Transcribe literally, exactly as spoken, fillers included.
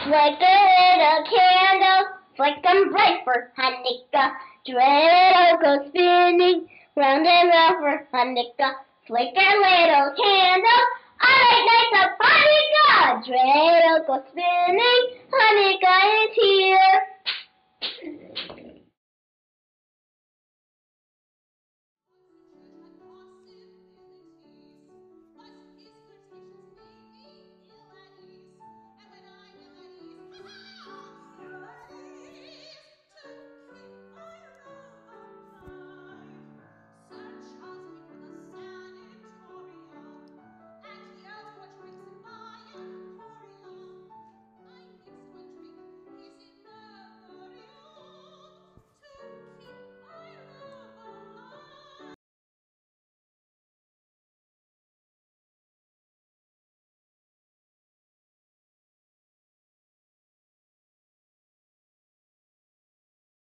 Like a little candle, like I'm bright for Hanukkah. Dreidel goes spinning round and round for Hanukkah. Like a little candle, I